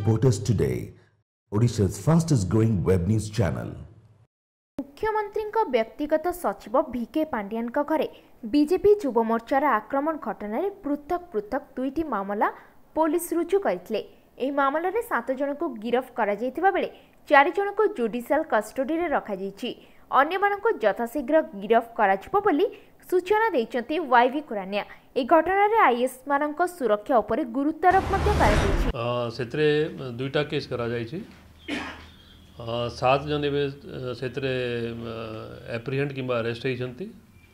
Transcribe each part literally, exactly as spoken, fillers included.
Reporters Today, Odisha's fastest growing web news channel. मुख्यमंत्री व्यक्तिगत सचिव भिके पांडियन घरे बीजेपी युव मोर्चार आक्रमण घटन पृथक पृथक दुईटी मामला पुलिस रुजु करथिले। एही मामलाରେ सात जन को गिरफ्त करा जायतिबा बेले चार जन को जुडिशियल कस्टडी रे रखा जायछि। अन्य मानक यथाशीघ्र गिरफ्त कराजिबो बोली सूचना दैछन्ती वाईवी कुरानिया। ए घटना रे आईएस मानक सुरक्षा उपरे गुरुत्वारोप मध्ये करा जायछि। सेतरे दुईटा केस करा जायछि। सात जन से एप्रिहेंड कि अरेस्ट होती।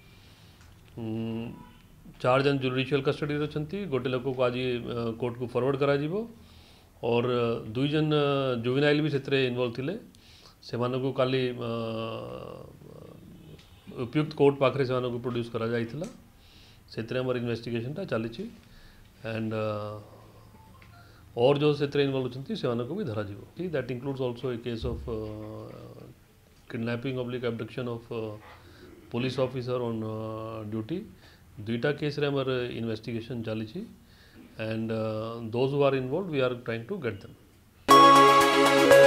चार जन जुडिशियल कस्टडी अच्छी। गोटे लोक को आज कोर्ट को फॉरवर्ड करा जीवो और दुई जन जुवेनाइल भी से इन्वॉल्व थिले। से मानको काली उपयुक्त कोर्ट पाखरे से मानको प्रोड्यूस करा जाइथिला। सेतरे हमर इन्वेस्टिगेशन टा चली एंड और जो से इन्वॉल्व होती से को भी धरा जीवो। That includes also a case of kidnapping oblique abduction of police officer on duty. दुईटा केस रे हमर इन्वेस्टिगेशन चली and those who are involve we are trying to get them.